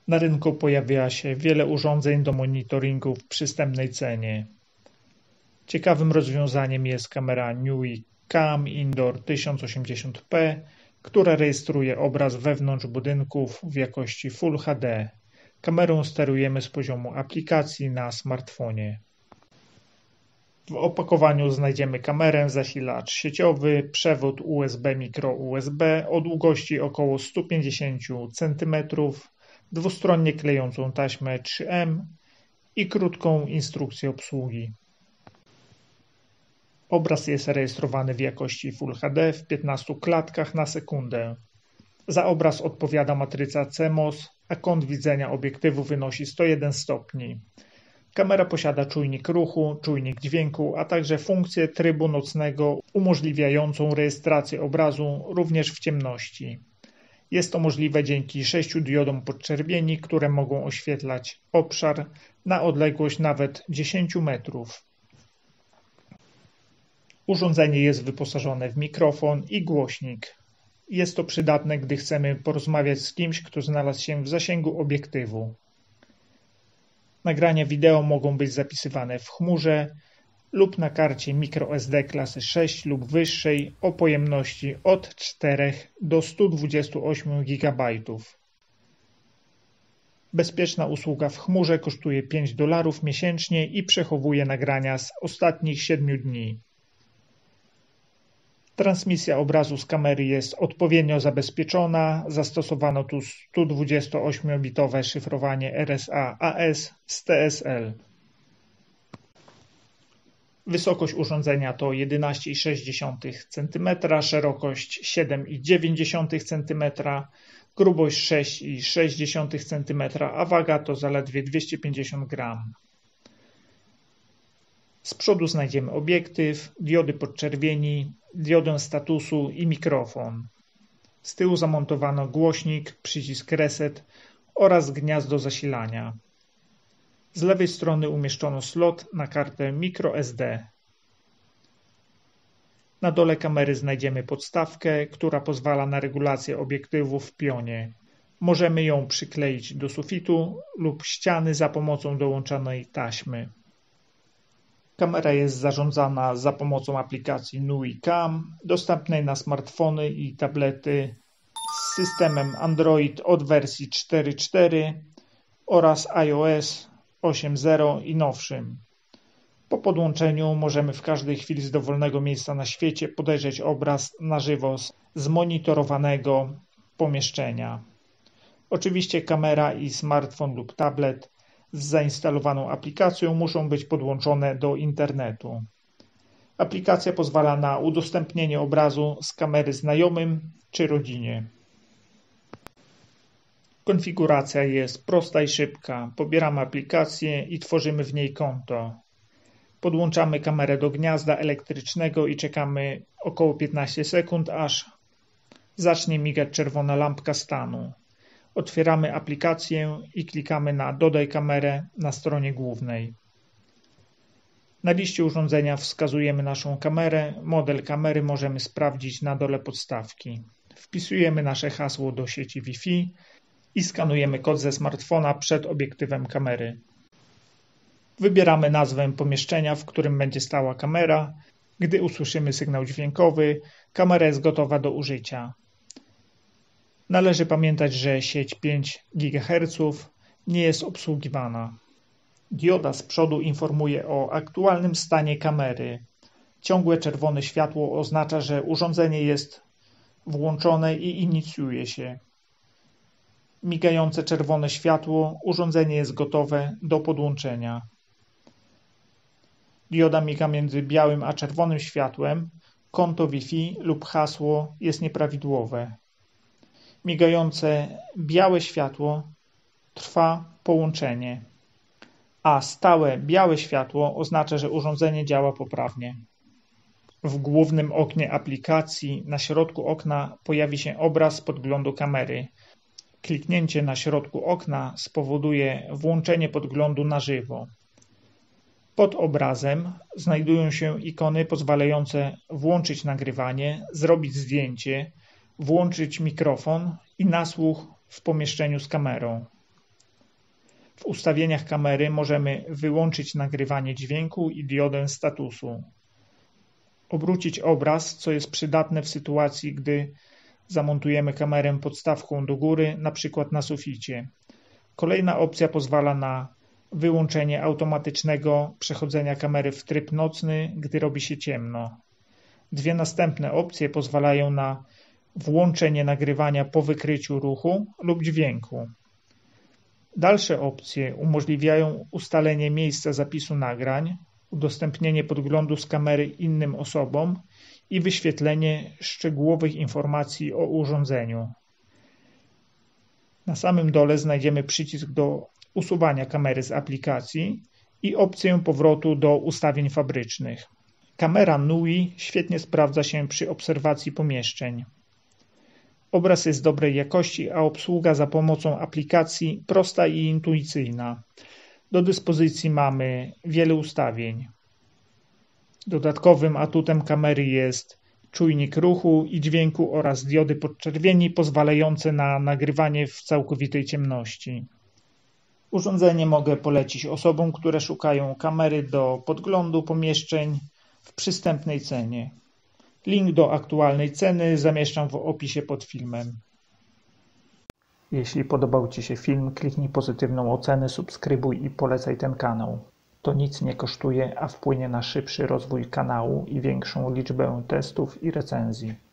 Na rynku pojawia się wiele urządzeń do monitoringu w przystępnej cenie. Ciekawym rozwiązaniem jest kamera NUI Cam Indoor 1080p, która rejestruje obraz wewnątrz budynków w jakości Full HD. Kamerą sterujemy z poziomu aplikacji na smartfonie. W opakowaniu znajdziemy kamerę, zasilacz sieciowy, przewód USB micro-USB o długości około 150 cm, dwustronnie klejącą taśmę 3M i krótką instrukcję obsługi. Obraz jest rejestrowany w jakości Full HD w 15 klatkach na sekundę. Za obraz odpowiada matryca CMOS, a kąt widzenia obiektywu wynosi 101 stopni. Kamera posiada czujnik ruchu, czujnik dźwięku, a także funkcję trybu nocnego umożliwiającą rejestrację obrazu również w ciemności. Jest to możliwe dzięki 6 diodom podczerwieni, które mogą oświetlać obszar na odległość nawet 10 metrów. Urządzenie jest wyposażone w mikrofon i głośnik. Jest to przydatne, gdy chcemy porozmawiać z kimś, kto znalazł się w zasięgu obiektywu. Nagrania wideo mogą być zapisywane w chmurze lub na karcie microSD klasy 6 lub wyższej o pojemności od 4 do 128 GB. Bezpieczna usługa w chmurze kosztuje $5 miesięcznie i przechowuje nagrania z ostatnich 7 dni. Transmisja obrazu z kamery jest odpowiednio zabezpieczona. Zastosowano tu 128-bitowe szyfrowanie RSA-AES z TSL. Wysokość urządzenia to 11,6 cm, szerokość 7,9 cm, grubość 6,6 cm, a waga to zaledwie 250 g. Z przodu znajdziemy obiektyw, diody podczerwieni, diodę statusu i mikrofon. Z tyłu zamontowano głośnik, przycisk reset oraz gniazdo zasilania. Z lewej strony umieszczono slot na kartę microSD. Na dole kamery znajdziemy podstawkę, która pozwala na regulację obiektywu w pionie. Możemy ją przykleić do sufitu lub ściany za pomocą dołączonej taśmy. Kamera jest zarządzana za pomocą aplikacji NUI Cam, dostępnej na smartfony i tablety z systemem Android od wersji 4.4 oraz iOS 8.0 i nowszym. Po podłączeniu możemy w każdej chwili z dowolnego miejsca na świecie podejrzeć obraz na żywo z monitorowanego pomieszczenia. Oczywiście kamera i smartfon lub tablet z zainstalowaną aplikacją muszą być podłączone do internetu. Aplikacja pozwala na udostępnienie obrazu z kamery znajomym czy rodzinie. Konfiguracja jest prosta i szybka. Pobieramy aplikację i tworzymy w niej konto. Podłączamy kamerę do gniazda elektrycznego i czekamy około 15 sekund, aż zacznie migać czerwona lampka stanu. Otwieramy aplikację i klikamy na Dodaj kamerę na stronie głównej. Na liście urządzenia wskazujemy naszą kamerę. Model kamery możemy sprawdzić na dole podstawki. Wpisujemy nasze hasło do sieci Wi-Fi i skanujemy kod ze smartfona przed obiektywem kamery. Wybieramy nazwę pomieszczenia, w którym będzie stała kamera. Gdy usłyszymy sygnał dźwiękowy, kamera jest gotowa do użycia. Należy pamiętać, że sieć 5 GHz nie jest obsługiwana. Dioda z przodu informuje o aktualnym stanie kamery. Ciągłe czerwone światło oznacza, że urządzenie jest włączone i inicjuje się. Migające czerwone światło, urządzenie jest gotowe do podłączenia. Dioda miga między białym a czerwonym światłem, konto Wi-Fi lub hasło jest nieprawidłowe. Migające białe światło trwa połączenie, a stałe białe światło oznacza, że urządzenie działa poprawnie. W głównym oknie aplikacji na środku okna pojawi się obraz podglądu kamery. Kliknięcie na środku okna spowoduje włączenie podglądu na żywo. Pod obrazem znajdują się ikony pozwalające włączyć nagrywanie, zrobić zdjęcie, włączyć mikrofon i nasłuch w pomieszczeniu z kamerą. W ustawieniach kamery możemy wyłączyć nagrywanie dźwięku i diodę statusu. Obrócić obraz, co jest przydatne w sytuacji, gdy zamontujemy kamerę podstawką do góry, np. na suficie. Kolejna opcja pozwala na wyłączenie automatycznego przechodzenia kamery w tryb nocny, gdy robi się ciemno. Dwie następne opcje pozwalają na włączenie nagrywania po wykryciu ruchu lub dźwięku. Dalsze opcje umożliwiają ustalenie miejsca zapisu nagrań, udostępnienie podglądu z kamery innym osobom i wyświetlenie szczegółowych informacji o urządzeniu. Na samym dole znajdziemy przycisk do usuwania kamery z aplikacji i opcję powrotu do ustawień fabrycznych. Kamera NUI świetnie sprawdza się przy obserwacji pomieszczeń. Obraz jest dobrej jakości, a obsługa za pomocą aplikacji prosta i intuicyjna. Do dyspozycji mamy wiele ustawień. Dodatkowym atutem kamery jest czujnik ruchu i dźwięku oraz diody podczerwieni pozwalające na nagrywanie w całkowitej ciemności. Urządzenie mogę polecić osobom, które szukają kamery do podglądu pomieszczeń w przystępnej cenie. Link do aktualnej ceny zamieszczam w opisie pod filmem. Jeśli podobał Ci się film, kliknij pozytywną ocenę, subskrybuj i polecaj ten kanał. To nic nie kosztuje, a wpłynie na szybszy rozwój kanału i większą liczbę testów i recenzji.